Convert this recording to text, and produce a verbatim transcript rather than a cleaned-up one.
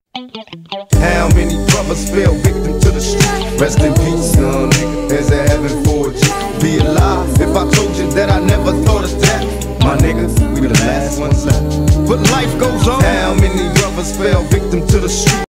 How many brothers fell victim to the street? Rest in peace, young nigga. There's a heaven for you. Be alive if I told you that I never thought of that. My niggas, we the last ones left. But life goes on. How many brothers fell victim to the street?